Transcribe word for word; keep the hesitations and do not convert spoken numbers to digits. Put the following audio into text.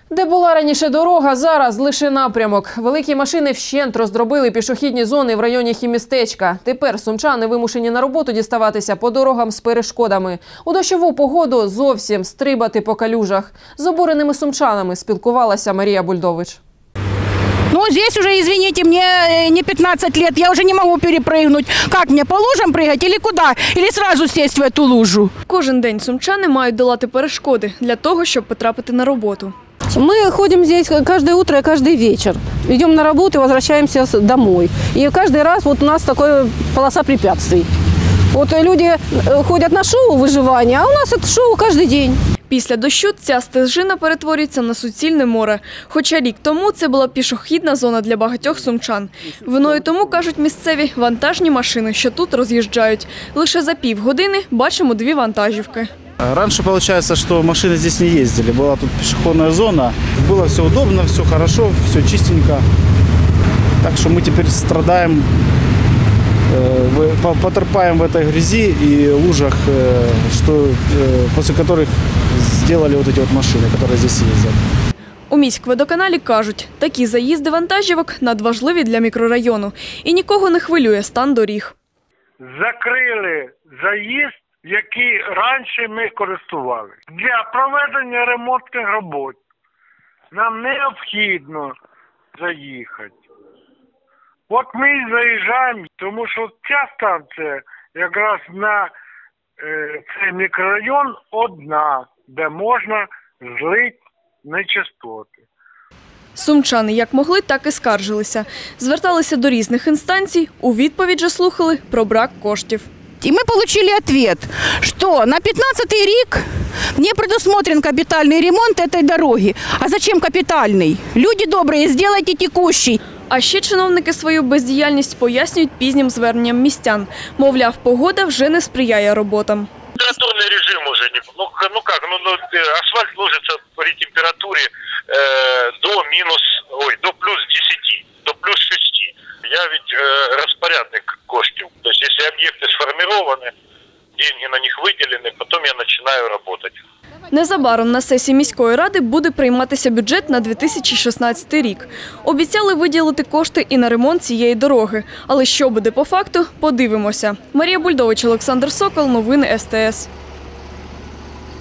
Де була раніше дорога, зараз лише напрямок. Великі машини вщент роздробили пішохідні зони в районі Хімістечка. Тепер сумчани вимушені на роботу діставатися по дорогам з перешкодами. У дощову погоду зовсім стрибати по калюжах. З обуреними сумчанами спілкувалася Марія Бульдович. Ну, здесь уже, извините, мне не пятнадцать лет, я уже не могу перепрыгнуть. Как мне, по лужам прыгать или куда? Или сразу сесть в эту лужу? Кожен день сумчани мають долати перешкоди для того, щоб потрапити на роботу. Мы ходим здесь каждое утро и каждый вечер. Идем на работу и возвращаемся домой. И каждый раз вот у нас такая полоса препятствий. Вот люди ходят на шоу выживания, а у нас это шоу каждый день. Після дощу ця стежина перетворюється на суцільне море. Хоча рік тому це була пішохідна зона для багатьох сумчан. Виною тому, кажуть місцеві, вантажні машини, що тут роз'їжджають. Лише за півгодини бачимо дві вантажівки. Раньше получается, что машины здесь не ездили. Была тут пешеходная зона. Было все удобно, все хорошо, все чистенько. Так что мы теперь страдаем, потерпаем в этой грязи и лужах, что, после которых сделали вот эти вот машины, которые здесь ездят. У міськводоканалі кажуть, такі заїзди вантажівок надважливі для мікрорайону. І нікого не хвилює стан доріг. Закрили заїзд, який раніше ми користувалися. Для проведення ремонтних робот нам необхідно заїхати. От ми і заїжджаємо, тому що ця станція якраз на е, цей мікрорайон одна, де можна злити нечистоти. Сумчани як могли, так і скаржилися. Зверталися до різних інстанцій, у відповідь же слухали про брак коштів. И мы получили ответ, что на пятнадцатый рік не предусмотрен капитальный ремонт этой дороги. А зачем капитальный? Люди добрые, сделайте текущий. А ще чиновники свою бездіяльність пояснюють пізнім зверненням містян. Мовляв, погода вже не сприяє роботам. Температурный режим уже не... Ну, ну как, ну, ну асфальт ложится при температуре э, до минус, ой, до плюс десяти, до плюс шести. Я ведь э, распорядник коштів. То есть, если объекты сформированы, деньги на них выделены, потом я начинаю работать. Незабаром на сесії міської ради буде прийматися бюджет на дві тисячі шістнадцятий рік. Обіцяли виділити кошти і на ремонт цієї дороги. Але що буде по факту – подивимося. Марія Бульдович, Олександр Сокол, новини ес те ес.